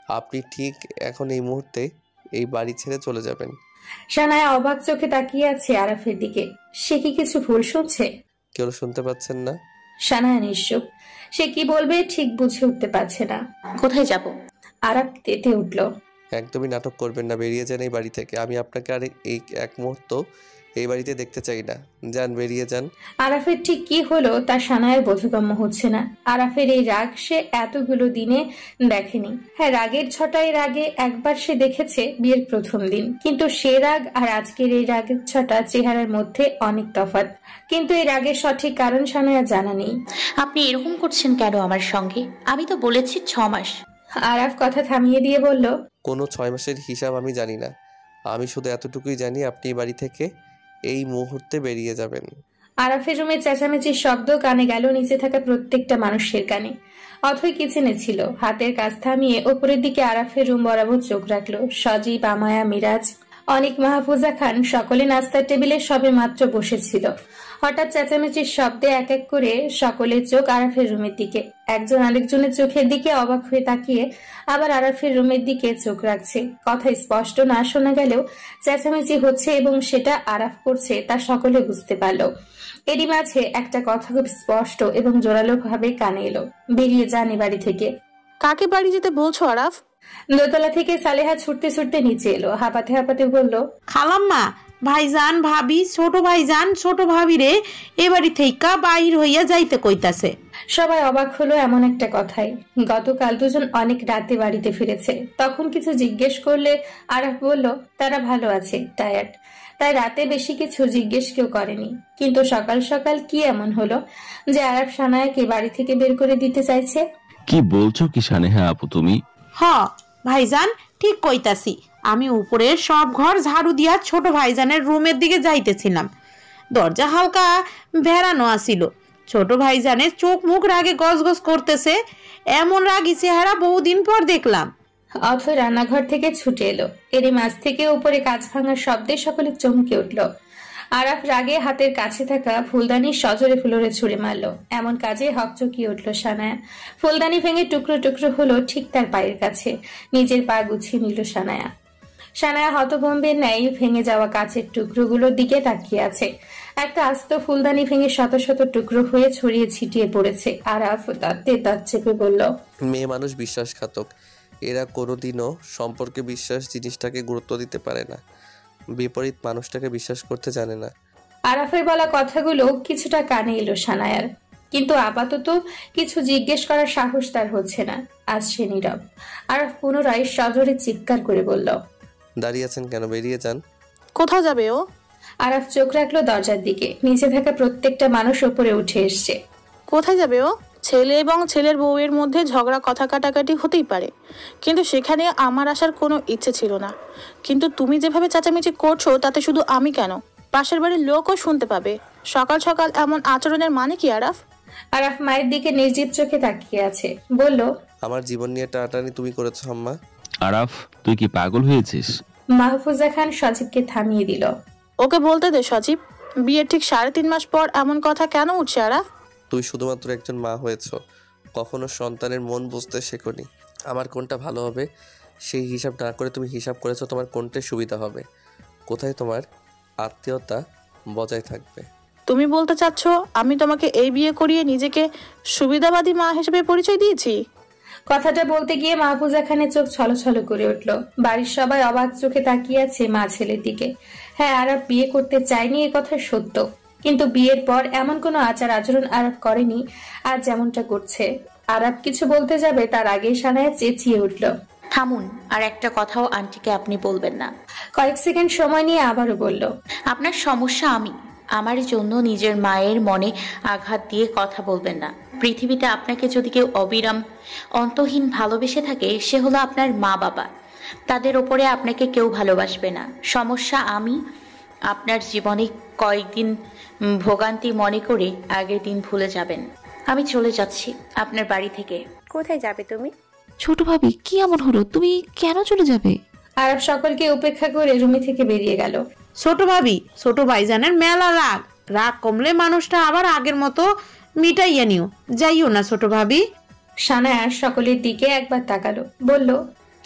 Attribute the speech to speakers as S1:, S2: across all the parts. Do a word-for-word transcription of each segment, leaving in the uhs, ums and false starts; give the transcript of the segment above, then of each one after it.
S1: আপনি ঠিক এখন এই মুহূর্তে এই বাড়ি ছেড়ে চলে যাবেন।
S2: সানায়া অবাক চোখে তাকিয়ে আছে আরাফের দিকে। সে কি কিছু ভুল শুনছে?
S1: কেউ শুনতে পাচ্ছেন না?
S2: সানায়া নিশ্চুপ। সে কি বলবে ঠিক বুঝে উঠতে পারছে না।
S3: কোথায় যাব?
S2: আরাফ তেতে উঠল।
S1: একদমই নাটক করবেন না, বেরিয়ে যান এই বাড়ি থেকে। আমি আপনাকে আর এই এক মুহূর্ত এই বাড়িতে দেখতে চাই না। যান, বেরিয়ে যান।
S2: আরাফের ঠিক কি হলো তা সানায়ের বোধগম্য হচ্ছে না। আরাফের এই রাগ সে এতগুলো দিনে দেখেনি। হ্যাঁ, রাগের ছটা এর আগে একবার সে দেখেছে বিয়ের প্রথম দিন, কিন্তু সে রাগ আর আজকের এই রাগের ছটা চেহারার মধ্যে অনেক তফাৎ। কিন্তু এই রাগের সঠিক কারণ সানায়া জানা নেই।
S3: আপনি এরকম করছেন কেন আমার সঙ্গে? আমি তো বলেছি ছ মাস।
S2: আরাফ কথা থামিয়ে দিয়ে বলল,
S1: কোনো ছয় মাসের হিসাব আমি জানি না। আমি শুধু এতটুকুই জানি আপনি এই বাড়ি থেকে এই মুহূর্তে বেরিয়ে যাবেন।
S2: আরাফের রুমে চেঁচামেচির শব্দ কানে গেল নিচে থাকা প্রত্যেকটা মানুষের কানে। অথই কিচেনে ছিল, হাতের কাজ থামিয়ে ওপরের দিকে আরাফের রুম বরাবর চোখ রাখলো। সজীব, আমায়া, মিরাজ, অনেক, মাহফুজা খান সকলে নাস্তার টেবিলে সবে মাত্র বসেছিল। হঠাৎ চেঁচামেচির শব্দে এক এক করে সকলের চোখ আরাফের রুমের দিকে। একজন আরেকজনের চোখের দিকে অবাক হয়ে তাকিয়ে আবার আরাফের রুমের দিকে চোখ রাখছে। কথা স্পষ্ট না শোনা গেলেও চেঁচামেচি হচ্ছে এবং সেটা আরাফ করছে তা সকলে বুঝতে পারল। এরই মাঝে একটা কথা খুব স্পষ্ট এবং জোরালো ভাবে কানে এলো, বেরিয়ে যান এ বাড়ি থেকে।
S4: কাকে বাড়ি যেতে বলছো আরাফ?
S2: দোতলা থেকে সালেহা ছুটতে ছুটতে নিচে এলো, হাঁপাতে হাঁপাতে বলল,
S4: খালাম্মা, ভাইজান, ভাবি, ছোট ভাইজান, ছোট ভাবি রে এ বাড়ি থেকে বাহির হইয়া যাইতে কইতাছে।
S2: সবাই অবাক হলো এমন একটা কথাই। গতকাল দুজন অনেক রাতে বাড়িতে ফিরেছে। তখন কিছু জিজ্ঞেস করলে আরাফ বলল তারা ভালো আছে, টায়ার্ড, তাই রাতে বেশি কিছু জিজ্ঞেস কেউ করেনি। কিন্তু সকাল সকাল কি এমন হলো যে আরাফ সানায়াকে বাড়ি থেকে বের করে দিতে চাইছে?
S5: কি বলছো কি সানেহা আপু তুমি?
S4: হ ভাইজান, ঠিক কইতাছি। আমি উপরের সব ঘর ঝাড়ু দিয়া ছোট ভাইজানের রুমের দিকে যাইতেছিলাম। দরজা হালকা ভেড়ানো আসিল। ছোট ভাইজানের চোখ মুখ রাগে গজ গজ করতেছে। এমন রাগি চেহারা বহুদিন পর দেখলাম।
S2: অথই রান্নাঘর থেকে ছুটে এলো। এরই মাঝ থেকে উপরে কাঁচ ভাঙার শব্দে সকলে চমকে উঠল। আরাফ রাগে হাতের কাছে থাকা ফুলদানি সজোরে ফ্লোরে ছুঁড়ে মারলো। এমন কাজে হকচকিয়ে উঠল সানায়া। ফুলদানি ভেঙে টুকরো টুকরো হলো ঠিক তার পায়ের কাছে। নিজের পা গুছিয়ে নিল সানায়া। সানায়া হতভম্বের ন্যায় ভেঙে যাওয়া কাচের টুকরোগুলোর দিকে তাকিয়ে আছে। একটা আস্ত ফুলদানি ভেঙে শত শত টুকরো হয়ে ছড়িয়ে ছিটিয়ে পড়েছে। আরাফ দাঁতে দাঁত চেপে বলল,
S1: মেয়ে মানুষ বিশ্বাসঘাতক। এরা কোনোদিনও সম্পর্কে বিশ্বাস জিনিসটাকে গুরুত্ব দিতে পারে না, বিপরীত মানুষটাকে বিশ্বাস করতে জানে না।
S2: আরাফের বলা কথাগুলো কিছুটা কানে এলো সানায়ার, কিন্তু আপাতত কিছু জিজ্ঞেস করার সাহস তার হচ্ছে না। আজ সে নীরব। আরাফ পুনরায় সজোরে চিৎকার করে বলল,
S1: দাঁড়িয়ে আছেন কেন? বেরিয়ে যান।
S4: কোথাও যাবে ও?
S2: আরাফ চোখ রাখলো দরজার দিকে। নিচে থাকা প্রত্যেকটা মানুষ উপরে উঠে এসছে।
S4: কোথায় যাবে ও? ছেলে এবং ছেলের বউয়ের মধ্যে ঝগড়া কথা কাটাকাটি হতেই পারে, কিন্তু সেখানে আমার আসার কোনো ইচ্ছে ছিল না। কিন্তু তুমি যেভাবে চেঁচামেচি করছো তাতে শুধু আমি কেন, পাশের বাড়ির লোকও শুনতে পাবে। সকাল সকাল এমন আচরণের মানে কি আরাফ?
S2: আরাফ মায়ের দিকে নির্জীব চোখে তাকিয়ে আছে, বলল,
S1: আমার জীবন নিয়ে টানাটানি তুমি করেছো আম্মা।
S5: আরাফ, তুই কি পাগল হয়েছিস?
S2: মাহফুজা খান সজীবকে থামিয়ে দিল।
S4: ওকে বলতে দে সজীব, বিয়ের ঠিক সাড়ে তিন মাস পর এমন কথা কেন উঠছে আরাফ?
S1: তুই শুধুমাত্র একজন মা হয়েছ, কখনো সন্তানের মন বুঝতে শেখোনি। আমার কোনটা ভালো হবে সেই হিসাব না করে তুমি হিসাব করেছো তোমার কোনটা সুবিধা হবে, কোথায় তোমার আত্মীয়তা বজায় থাকবে।
S4: তুমি বলতে চাচ্ছ আমি তোমাকে এই বিয়ে করিয়ে নিজেকে সুবিধাবাদী মা হিসেবে পরিচয় দিয়েছি?
S2: কথাটা বলতে গিয়ে মাহফুজা খানের চোখ ছলছল করে উঠল। বাড়ির সবাই অবাক চোখে তাকিয়ে আছে মা ছেলের দিকে। হ্যাঁ, আরাফ বিয়ে করতে চায়নি এ কথা সত্য, কিন্তু বিয়ের পর এমন কোনো আচার আচরণ আরাফ করেনি আজ যেমনটা করছে। আরাফ কিছু বলতে যাবে তার আগেই সানায়া চেঁচিয়ে উঠল,
S3: থামুন, আর একটা কথাও আন্টিকে আপনি বলবেন না।
S2: কয়েক সেকেন্ড সময় নিয়ে আবারও বলল,
S3: আপনার সমস্যা আমি, আমার জন্য নিজের মায়ের মনে আঘাত দিয়ে কথা বলবেন না। পৃথিবীতে আপনাকে যদি কেউ অবিরাম অন্তহীন ভালোবেসে থাকে সে হলো আপনার মা বাবা। তাদের ওপরে আপনাকে কেউ ভালোবাসবে না। সমস্যা আমি। আপনার জীবনে কয়েকদিন ভোগান্তি মনে করে আগের দিন ভুলে যাবেন। আমি চলে যাচ্ছি আপনার বাড়ি থেকে।
S6: কোথায় যাবে তুমি?
S7: ছোট ভাবি, কি এমন হলো? তুমি কেন চলে যাবে?
S2: আরাফ সকলকে উপেক্ষা করে রুমে থেকে বেরিয়ে গেল।
S4: ছোট ভাবি, ছোট ভাইজানের মেলা রাগ। রাগ কমলে মানুষটা আবার আগের মতো মিটাইয়া নিও। যাইও না ছোট ভাবি।
S2: সানায়া সকলের দিকে একবার তাকালো, বলল,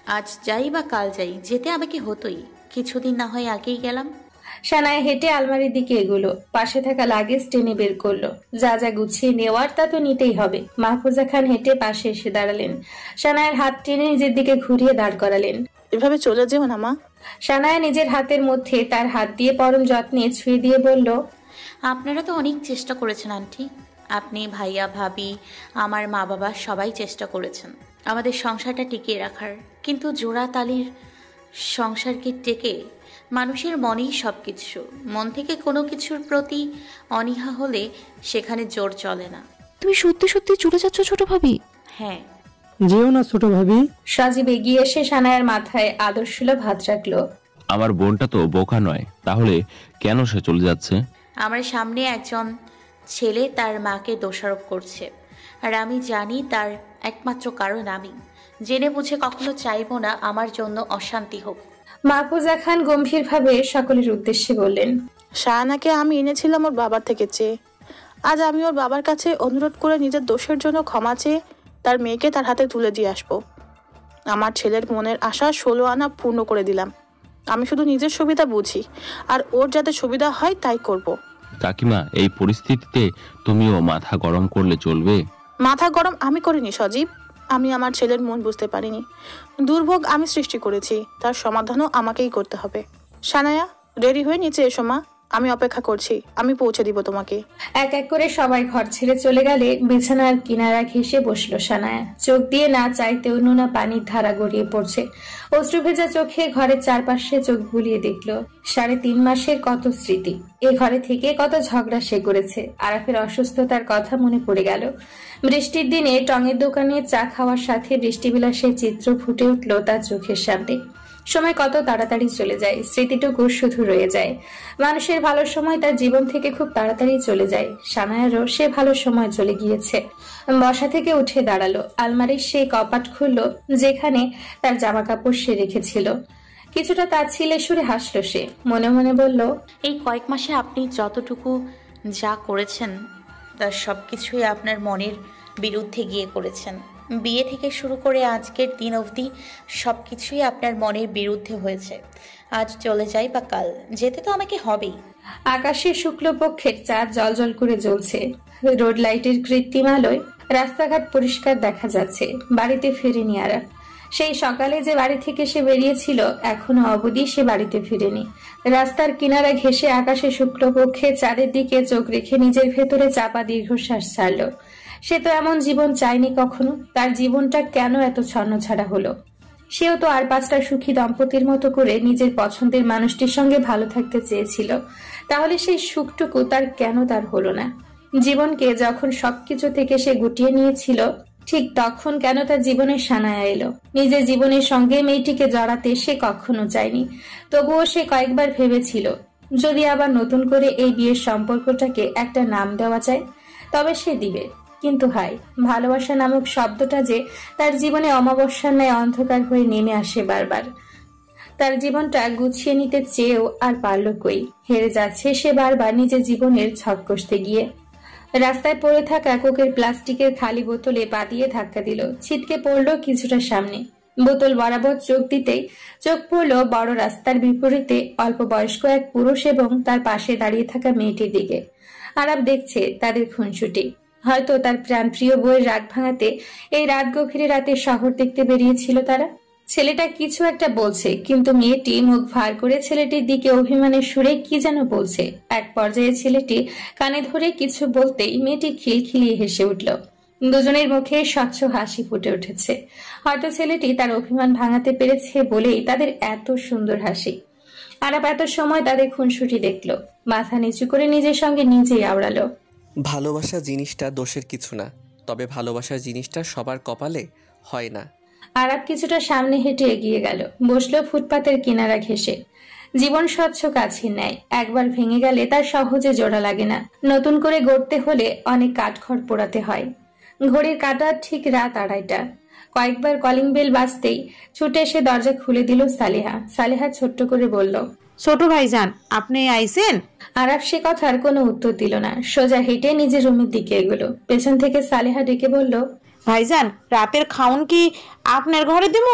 S3: আজ যাই বা কাল যাই, যেতে আমাকে হতোই। কিছুদিন না হয় আগেই গেলাম।
S2: সানায়া হেঁটে আলমারির দিকে এগুলো, পাশে থাকা লাগেজ টেনে বের করলো। যা যা গুছিয়ে নেওয়ার তা তো নিতেই হবে। মাহফুজা খান হেঁটে পাশে এসে দাঁড়ালেন। সানায়ার হাত টেনে নিজের দিকে ঘুরিয়ে দাঁড় করালেন।
S6: এভাবে চলে যেও না মা।
S2: সানায়া নিজের হাতের মধ্যে তার হাত দিয়ে পরম যত্নে ছুঁয়ে দিয়ে বলল,
S3: আপনারা তো অনেক চেষ্টা করেছেন আন্টি। আপনি, ভাইয়া, ভাবি, আমার মা বাবা সবাই চেষ্টা করেছেন আমাদের সংসারটা টিকিয়ে রাখার। কিন্তু জোড়া তালির সংসারকে টেকে মানুষের মনেই সব কিছু। মন থেকে কোনো কিছুর প্রতি অনীহা হলে সেখানে জোর চলে না।
S7: তুমি সত্যি সত্যি চলে যাচ্ছ ছোট ভাবি?
S3: হ্যাঁ।
S8: যেও না ছোট ভাবি।
S2: সজীব এগিয়ে এসে সানায়ার মাথায় আদর্শুলভ হাত রাখলো।
S5: আমার বোনটা তো বোকা নয়, তাহলে কেন সে চলে যাচ্ছে?
S3: আমার সামনে একজন ছেলে তার মাকে দোষারোপ করছে, আর আমি জানি তার একমাত্র কারণ আমি। জেনে বুঝে কখনো চাইবো না আমার জন্য অশান্তি হোক।
S2: মাহফুজা খান গম্ভীরভাবে সকলের উদ্দেশ্যে বললেন,
S6: শাহানাকে আমি এনেছিলাম ওর বাবার থেকে চেয়ে। আজ আমি ওর বাবার কাছে অনুরোধ করে নিজের দোষের জন্য ক্ষমা চেয়ে তার মেয়েকে তার হাতে তুলে দিয়ে আসবো। আমার ছেলের মনের আশা ষোলো আনা পূর্ণ করে দিলাম। আমি শুধু নিজের সুবিধা বুঝি, আর ওর যাতে সুবিধা হয় তাই করব।
S5: কাকিমা, এই পরিস্থিতিতে তুমিও মাথা গরম করলে চলবে?
S6: মাথা গরম আমি করিনি সজীব। আমি আমার ছেলের মন বুঝতে পারিনি। দুর্ভোগ আমি সৃষ্টি করেছি, তার সমাধানও আমাকেই করতে হবে। সানায়া, রেডি হয়ে নিচে এসো মা, আমি অপেক্ষা করছি। আমি পৌঁছে দিব তোমাকে।
S2: এক এক করে সবাই ঘর ছেড়ে চলে গেলে বিছানার কিনারা ঘেঁষে বসলো সানায়া। চোখ দিয়ে না চাইতেও নোনা পানির ধারা গড়িয়ে পড়ছে। অশ্রু ভেজা চোখে ঘরের চারপাশে চোখ বুলিয়ে দেখলো। সাড়ে তিন মাসের কত স্মৃতি, এ ঘরে থেকে কত ঝগড়া সে করেছে। আরাফের অসুস্থতার কথা মনে পড়ে গেল। বৃষ্টির দিনে টঙের দোকানে চা খাওয়ার সাথে বৃষ্টিবিলাসের চিত্র ফুটে উঠলো তার চোখের সামনে। সময় কত তাড়াতাড়ি চলে যায়, স্মৃতিটুকু শুধু রয়ে যায়। মানুষের ভালো সময় তার জীবন থেকে খুব তাড়াতাড়ি চলে যায়। সানায়ারও সে ভালো সময় চলে গিয়েছে। বসা থেকে উঠে দাঁড়ালো, আলমারির সেই কপাট খুললো যেখানে তার জামা কাপড় সে রেখেছিল। কিছুটা তাচ্ছিল্যে সুরে হাসলো সে, মনে মনে বলল,
S3: এই কয়েক মাসে আপনি যতটুকু যা করেছেন তার সবকিছুই আপনার মনের বিরুদ্ধে গিয়ে করেছেন। বিয়ে থেকে শুরু করে আজকের দিন অবধি সবকিছুই আপনার মনের বিরুদ্ধে হয়েছে। আজ চলে যাই বা কাল, যেতে তো আমাকে হবেই।
S2: আকাশে শুক্লপক্ষের চাঁদ জলজল করে জ্বলছে। রোড লাইটের কৃত্রিম আলোয় রাস্তাঘাট পরিষ্কার দেখা যাচ্ছে। বাড়িতে ফেরেনি আরাফ। সেই সকালে যে বাড়ি থেকে সে বেরিয়েছিল এখনো অবধি সে বাড়িতে ফিরেনি। রাস্তার কিনারা ঘেঁষে আকাশে শুক্লপক্ষে চাঁদের দিকে চোখ রেখে নিজের ভেতরে চাপা দীর্ঘশ্বাস ছাড়ল। সে তো এমন জীবন চায়নি কখনো। তার জীবনটা কেন এত ছন্নছাড়া হলো? সেও তো আর পাঁচটা সুখী দম্পতির মতো করে নিজের পছন্দের মানুষটির সঙ্গে ভালো থাকতে চেয়েছিল। তাহলে সেই সুখটুকু তার কেন তার হলো না? জীবনকে যখন সবকিছু থেকে সে গুটিয়ে নিয়েছিল, ঠিক তখন কেন তার জীবনে সানায়া এলো? নিজের জীবনের সঙ্গে মেয়েটিকে জড়াতে সে কখনো চায়নি। তবুও সে কয়েকবার ভেবেছিল, যদি আবার নতুন করে এই বিয়ের সম্পর্কটাকে একটা নাম দেওয়া যায় তবে সে দিবে। কিন্তু হায়, ভালোবাসা নামক শব্দটা যে তার জীবনে অমাবস্যার ন্যায় অন্ধকার হয়ে নেমে আসে বারবার। তার জীবনটা গুছিয়ে নিতে চেয়েও আর পারল কই। হেরে যাচ্ছে সে বারবার নিজের জীবনের ছক কষতে গিয়ে। রাস্তায় পড়ে থাকা কোকের প্লাস্টিকের খালি বোতলে পা দিয়ে ধাক্কা দিল। ছিটকে পড়ল কিছুটা সামনে। বোতল বরাবর চোখ দিতেই চোখ পড়ল বড় রাস্তার বিপরীতে অল্প বয়স্ক এক পুরুষ এবং তার পাশে দাঁড়িয়ে থাকা মেয়েটির দিকে। আরাপ দেখছে তাদের খুনসুটি। হয়তো তার প্রাণপ্রিয় বইয়ের রাত ভাঙাতে এই রাত গভীরে রাতে শহর দেখতে বেরিয়েছিল তারা। ছেলেটা কিছু একটা বলছে, কিন্তু মেয়েটি মুখ ভার করে ছেলেটির দিকে অভিমানের সুরে কি যেন বলছে। এক পর্যায়ে ছেলেটি কানে ধরে কিছু বলতেই মেয়েটি খিলখিলিয়ে হেসে উঠল। দুজনের মুখে স্বচ্ছ হাসি ফুটে উঠেছে। হয়তো ছেলেটি তার অভিমান ভাঙাতে পেরেছে বলেই তাদের এত সুন্দর হাসি। আরাপ এত সময় তাদের খুনসুটি দেখলো, মাথা নিচু করে নিজের সঙ্গে নিজেই আওড়ালো।
S1: ভালোবাসা জিনিসটা দোষের কিছু না, তবে ভালোবাসার জিনিসটা সবার কপালে হয় না।
S2: আরাপ কিছুটা সামনে হেঁটে এগিয়ে গেল, বসলো ফুটপাতের কিনারা ঘেঁষে। জীবন স্বচ্ছ কাছের ন্যায়, একবার ভেঙে গেলে তার সহজে জোড়া লাগে না। নতুন করে গড়তে হলে অনেক কাঠখড় পোড়াতে হয়। ঘড়ির কাঁটা ঠিক রাত আড়াইটা। কয়েকবার কলিং বেল বাজতেই ছুটে এসে দরজা খুলে দিল সালেহা। সালেহা ছোট্ট করে বলল,
S4: ছোট ভাইজান, আপনি আইছেন?
S2: আরাফ সে কথার কোনো উত্তর দিল না, সোজা হেঁটে নিজের রুমের দিকে এগোলো। পেছন থেকে সালেহা ডেকে বলল,
S4: ভাইজান, রাতের খাউন কি আপনার ঘরে দেবো?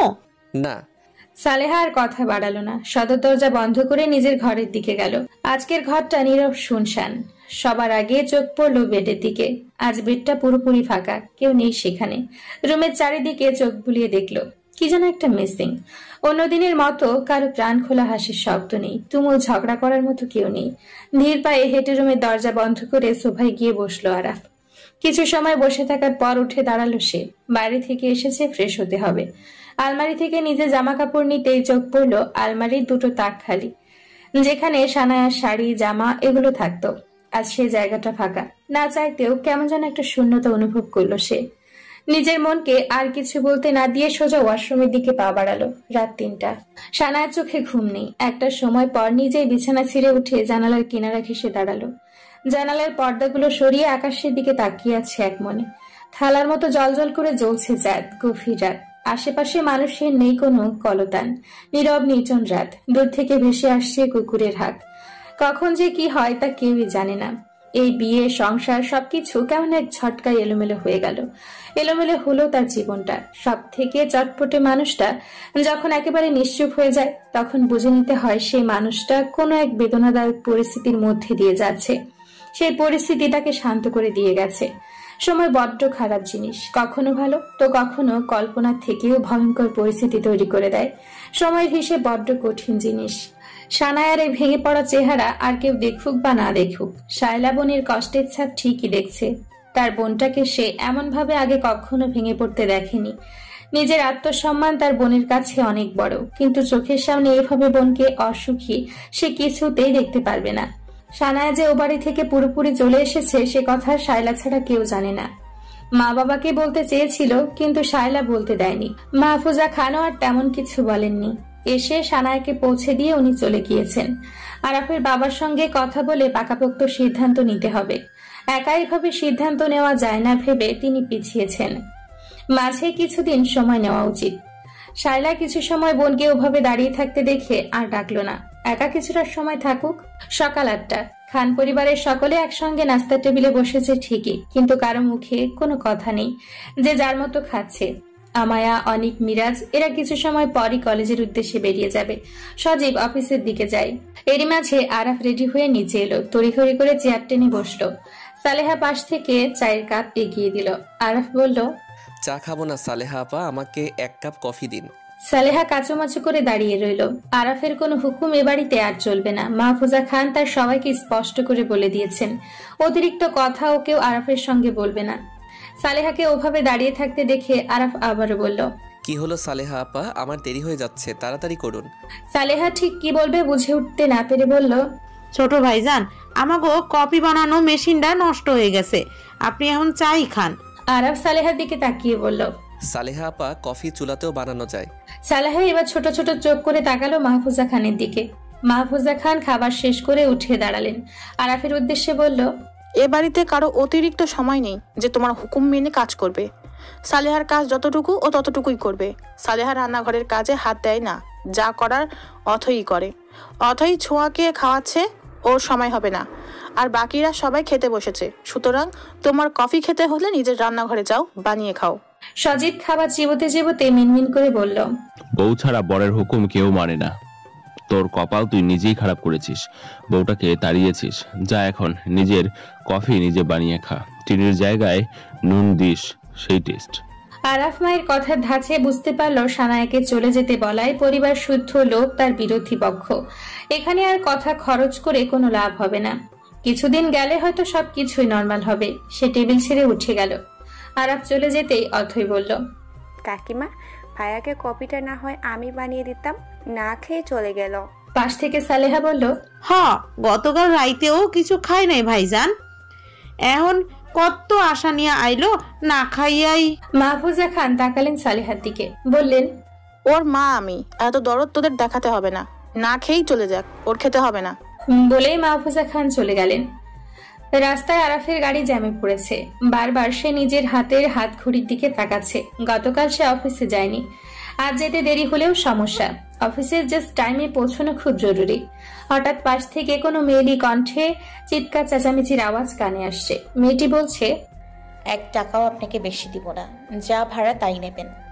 S1: না।
S2: সালেহা আর কথা বাড়ালো না, সদর দরজা বন্ধ করে নিজের ঘরের দিকে গেল। আজকের ঘরটা নীরব শুনশান। সবার আগে চোখ পড়লো বেডের দিকে। আজ বেডটা পুরোপুরি ফাঁকা, কেউ নেই সেখানে। রুমের চারিদিকে চোখ বুলিয়ে দেখলো কি যেন একটা মিসিং। অন্যদিনের মতো কারো প্রাণ খোলা হাসির শব্দ নেই, তুমুল ঝগড়া করার মতো কেউ নেই। ধীর পায়ে হেঁটে রুমের দরজা বন্ধ করে সোফায় গিয়ে বসলো আরাফ। কিছু সময় বসে থাকার পর উঠে দাঁড়ালো সে। বাইরে থেকে এসেছে, ফ্রেশ হতে হবে। আলমারি থেকে নিজের জামা কাপড় নিতেই চোখ পড়লো আলমারির দুটো তাক খালি, যেখানে সানায়ার শাড়ি জামা এগুলো থাকতো। আজ সে জায়গাটা ফাঁকা। না চাইতেও কেমন যেন একটা শূন্যতা অনুভব করলো সে। নিজের মনকে আর কিছু বলতে না দিয়ে সোজা ওয়াশরুমের দিকে পা বাড়ালো। রাত তিনটা। সানায়ার চোখে ঘুম নেই। একটা সময় পর নিজেই বিছানা ছিঁড়ে উঠে জানালার কিনারা ঘেঁষে দাঁড়ালো। জানালার পর্দাগুলো সরিয়ে আকাশের দিকে তাকিয়ে আছে এক মনে। থালার মতো জলজল করে জ্বলছে চাঁদ। গভীর রাত। আশেপাশে মানুষের নেই কোনো কলতান। নীরব নির্জন রাত। দূর থেকে ভেসে আসছে কুকুরের হাঁক। কখন যে কি হয় তা কেউই জানে না। এই বিয়ে সংসার সবকিছু কেমন এক ঝটকায় এলোমেলো হয়ে গেল। এলোমেলো হলো তার জীবনটা। সব থেকে চটপটে মানুষটা যখন একেবারে নিশ্চুপ হয়ে যায়, তখন বুঝে নিতে হয় সেই মানুষটা কোনো এক বেদনাদায়ক পরিস্থিতির মধ্যে দিয়ে যাচ্ছে। সেই পরিস্থিতি তাকে শান্ত করে দিয়ে গেছে। সময় বড্ড খারাপ জিনিস, কখনো ভালো তো কখনো কল্পনার থেকেও ভয়ঙ্কর পরিস্থিতি তৈরি করে দেয়। সময়ের হিসেবে বড্ড কঠিন জিনিস। সানায়ার এই ভেঙে পড়া চেহারা আর কেউ দেখুক বা না দেখুক, শায়লা বোনের কষ্টের ছাপ ঠিকই দেখছে। তার বোনটাকে সে এমন ভাবে আগে কখনো ভেঙে পড়তে দেখেনি। নিজের আত্মসম্মান তার বোনের কাছে অনেক বড়, কিন্তু চোখের সামনে এভাবে বোনকে অসুখী সে কিছুতেই দেখতে পারবে না। সানায়া যে ও বাড়ি থেকে পুরোপুরি চলে এসেছে সে কথা শায়লা ছাড়া কেউ জানে না। মা বাবাকে বলতে চেয়েছিল, কিন্তু শায়লা বলতে দেয়নি। মাহফুজা খানও আর তেমন কিছু বলেননি। এসে সানায়াকে পৌঁছে দিয়ে উনি চলে গিয়েছেন। আরাফের বাবার সঙ্গে কথা বলে পাকাপোক্ত সিদ্ধান্ত নিতে হবে। একা এভাবে সিদ্ধান্ত নেওয়া যায় না ভেবে তিনি পিছিয়েছেন। মাঝে কিছুদিন সময় নেওয়া উচিত। শায়লা কিছু সময় বোনকে ওভাবে দাঁড়িয়ে থাকতে দেখে আর ডাকলো না। একা কিছুটা সময় থাকুক। সকাল আটটা। খান পরিবারের সকলে একসঙ্গে নাস্তার টেবিলে বসেছে ঠিকই, কিন্তু কারো মুখে কোনো কথা নেই। যে যার মতো খাচ্ছে। আমায়া, অনিক, মিরাজ এরা কিছু সময় পরই কলেজের উদ্দেশ্যে বেরিয়ে যাবে। সজীব অফিসের দিকে যায়। এরই মাঝে আরাফ রেডি হয়ে নিচে এলো। তড়িঘড়ি করে চেয়ার টেনে বসলো। সালেহা পাশ থেকে চায়ের কাপ এগিয়ে দিল। আরাফ বলল,
S1: চা খাবো না সালেহা আপা, আমাকে এক কাপ কফি দিন।
S2: সালেহা কাচুমাচু করে দাঁড়িয়ে রইল। আরাফের কোনো হুকুম এ বাড়িতে আর চলবে না। মাহফুজা খান তার সবাইকে স্পষ্ট করে বলে দিয়েছেন, অতিরিক্ত কথা ও কেউ আরাফের সঙ্গে বলবে না। সালেহাকে ওভাবে দাঁড়িয়ে থাকতে দেখে আরাফ আবারও বলল,
S1: কি হলো সালেহা আপা, আমার দেরি হয়ে যাচ্ছে, তাড়াতাড়ি করুন।
S2: সালেহা ঠিক কি বলবে বুঝে উঠতে না পেরে বলল,
S4: ছোট ভাইজান, আমাগো কফি বানানো মেশিনটা নষ্ট হয়ে গেছে, আপনি এখন চাই খান।
S2: আরাফ সালেহার দিকে তাকিয়ে বলল,
S1: সালেহা আপা, কফি চুলাতেও বানানো যায়।
S2: সালেহা এবার ছোট ছোট চোখ করে তাকালো মাহফুজা খানের দিকে। মাহফুজা খান খাবার শেষ করে উঠে দাঁড়ালেন। আরাফের উদ্দেশ্যে বলল,
S6: এ বাড়িতে কারো অতিরিক্ত সময় নেই যে তোমার হুকুম মেনে কাজ করবে। সালেহার কাজ যতটুকু ও ততটুকুই করবে। সালেহা রান্নাঘরের কাজে হাত দেয় না, যা করার অথই করে। অথই ছোঁয়াকে খাওয়াচ্ছে, ওর সময় হবে না। আর বাকিরা সবাই খেতে বসেছে, সুতরাং তোমার কফি খেতে হলে নিজের রান্নাঘরে যাও, বানিয়ে খাও।
S2: সজীব খাবার চিবোতে চিবোতে মিনমিন করে বলল,
S5: বউ ছাড়া বরের হুকুম কেউ মানে না। তোর কপাল তুই নিজেই খারাপ করেছিস, বউটাকে তাড়িয়েছিস। যা এখন নিজের কফি নিজে বানিয়ে খা, চিনির জায়গায় নুন দিস, সেই টেস্ট।
S2: আরাফ মায়ের কথার ধাঁচে বুঝতে পারল সানায়াকে চলে যেতে বলায় পরিবার শুদ্ধ লোক তার বিরোধী পক্ষ। এখানে আর কথা খরচ করে কোনো লাভ হবে না। কিছুদিন গেলে হয়তো সবকিছুই নর্মাল হবে। সে টেবিল ছেড়ে উঠে গেল। আরাফ চলে যেতেই অথই বলল,
S9: কাকিমা, ভাইয়াকে কপিটা না হয় আমি বানিয়ে দিতাম, না খেয়ে চলে গেল।
S2: পাশ থেকে সালেহা বলল,
S4: হ, গতকাল রাইতেও কিছু খাই নাই ভাইজান, এখন কত আশা নিয়ে আইলো, না খাইয়াই।
S2: মাহফুজা খান তাকালেন সালেহার দিকে, বললেন,
S6: ওর মা আমি, এত দরদ তোদের দেখাতে হবে না, না খেয়েই চলে যাক, ওর খেতে হবে না।
S2: বলেই মাহফুজা খান চলে গেলেন। রাস্তায় আরাফের গাড়ি জ্যামে পড়েছে। বারবার সে নিজের হাতের হাত ঘড়ির দিকে তাকাচ্ছে। গতকাল সে অফিসে যায়নি। আজ যেতে দেরি হলেও সমস্যা। অফিসের জাস্ট টাইমে পৌঁছানো খুব জরুরি। হঠাৎ পাশ থেকে কোনো মেয়েলি কণ্ঠে চিৎকার চেঁচামেচির আওয়াজ কানে আসছে। মেয়েটি বলছে,
S3: এক টাকাও আপনাকে বেশি দিব না, যা ভাড়া তাই নেবেন।